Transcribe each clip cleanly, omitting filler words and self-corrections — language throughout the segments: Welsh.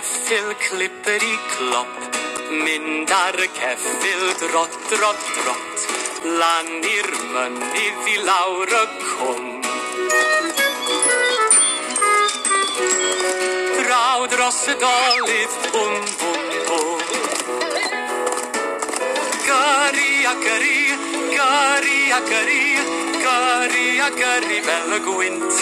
ceffyl klipperi-klopp, mynd ar y ceffyl drot, drot, drot, lan i'r mynydd I lawr y cwm. Draw dros y dolydd, bwm, bwm, bwm. Gyrru a gyrru, gyrru a gyrru, gyrru a gyrru fel y gwynt.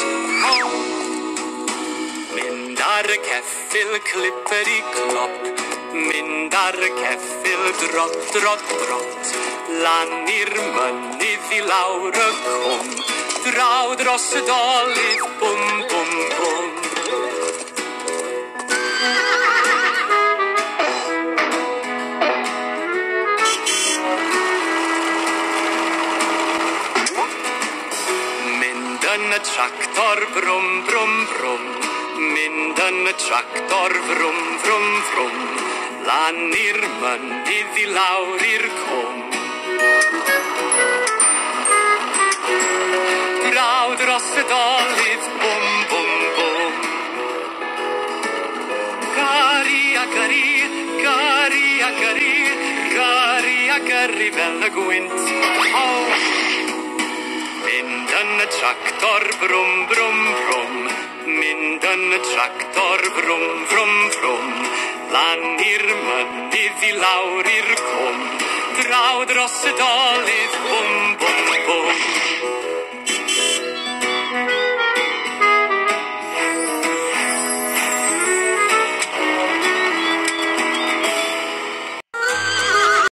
Mynd ar y ceffyl klipperi-klopp, mynd ar y ceffyl drot, drot, drot, lan i'r mynydd I lawr y cwm. Draw dros y dolydd, bwm, bwm, bwm. Mynd yn y tractor, brwm, brwm, brwm. Mynd yn y tractor, frwm, frwm, frwm, lan i'r mynydd I lawr i'r cwm. Draw dros y dolydd, bwm, bwm, bwm. Gyrru a gyrru, gyrru a gyrru, gyrru a gyrru fel y gwynt. Mynd yn y tractor, brwm, brwm, brwm. Mynd yn y tractor, frwm, frwm, frwm, lan i'r mynydd I lawr i'r cwm. Draw dros y dolydd, bwm, bwm, bwm.